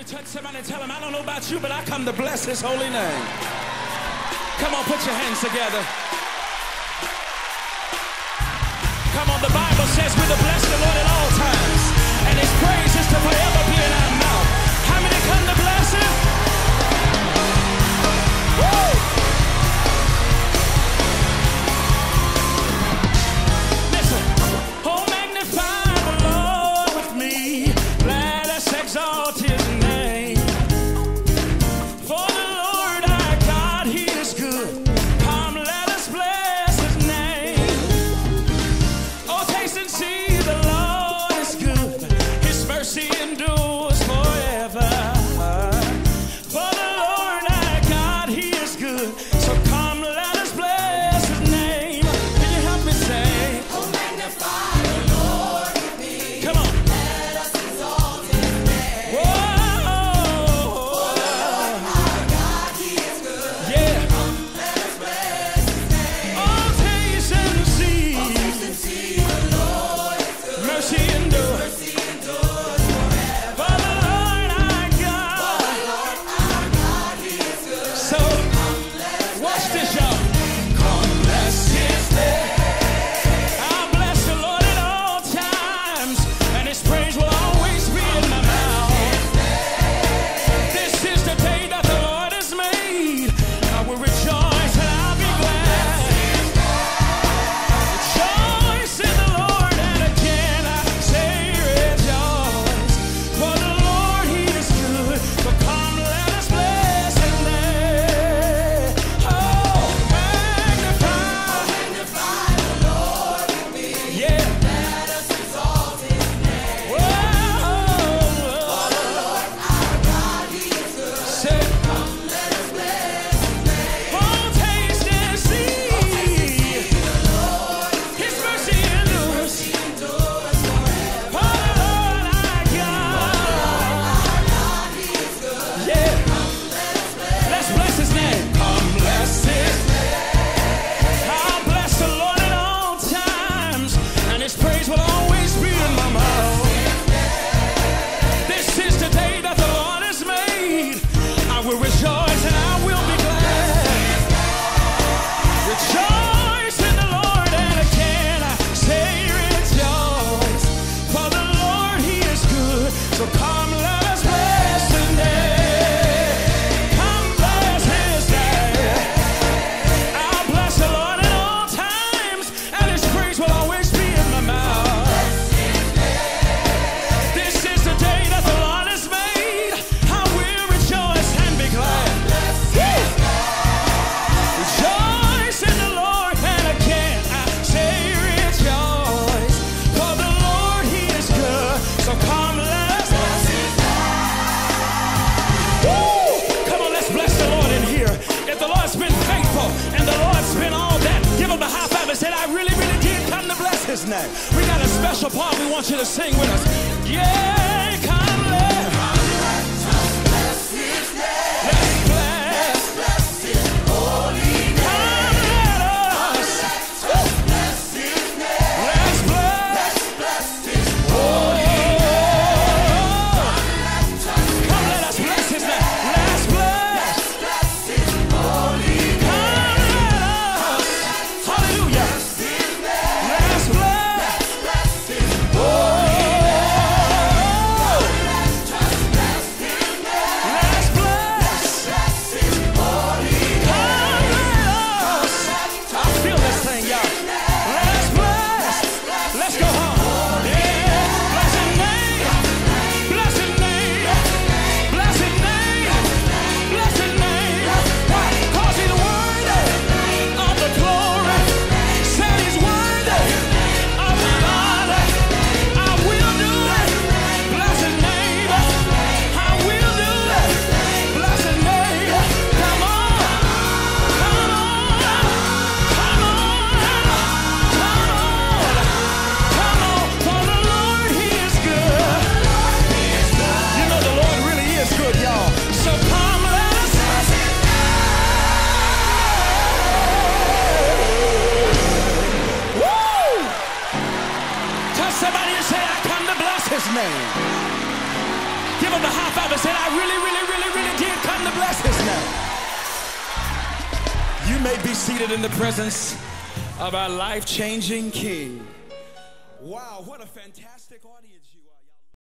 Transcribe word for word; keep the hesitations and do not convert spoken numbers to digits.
Touch somebody and tell them, I don't know about you, but I come to bless his holy name. Come on, put your hands together. Come on, the Bible says we're to bless the Lord at all times, and his praise is to forever be in our mouth. How many come to bless him? Woo! Listen. Oh, magnify the Lord with me. Let us exalt his name. For the Lord our God, he is good. Come, let us bless his name. Oh, taste and see the Lord is good. His mercy endures forever. For the Lord our God, he is good. So come, let us bless his name. Can you help me say? Oh, magnify the Lord with me. Come on. Let us exalt his name. Whoa! For the Lord our God, he is good. Yeah. Come, let us bless his name. Oh, taste and see. Oh, taste and see the Lord is good. Mercy endures. Mercy endures forever. For the Lord our For God. the Lord our God, he is good. So, Come, let us watch bless this, y'all. Come, bless his name. I'll bless the Lord at all times, and his praise will always be in my mouth. This is the day that the Lord has made. I will rejoice and I'll be glad. Rejoice in the Lord, and again I say rejoice. For the Lord, he is good. So come, let us bless his name. Oh, magnify. Magnify the Lord with me. Yeah. Let us exalt his name. Whoa. For the Lord our God, he is good. Say, Come, let us bless his name. oh, taste and see. The Lord is His mercy endures. He endures forever. For the Lord our God. Our God, he is good. Yeah. Let us bless. Let's bless his name. Come bless his name. I'll bless the Lord at all times, and his praise will always be in my mouth. This is the day that the Lord has made. I will rejoice and I will be glad. Rejoice in the Lord, and again I say rejoice. For the Lord, he is good. So come, let us bless his name. Come bless his name. I'll bless the Lord at all times, and his praise will always be in my mouth. This is the day that the Lord has made. I will rejoice and be glad. Woo! Rejoice in the Lord, and again I say rejoice. For the Lord, he is good. So come, let's bless his name. Woo! Come on, let's bless the Lord in here. If the Lord's been faithful and the Lord's been all that, give him a high five and say, I really, really did come to bless his name. We got a special part we want you to sing with us. Yeah, come, let Bless his name. let's bless. Bless his holy name. Come, let us. Bless his name. Let's bless. Bless his holy Come, let us bless his name. Let's bless. Bless his holy Come, let us. Hallelujah. his name. Let's bless. Bless his holy His name. Give him the high five and say, I really, really, really, really did come to bless his name. You may be seated in the presence of our life-changing King. Wow, what a fantastic audience you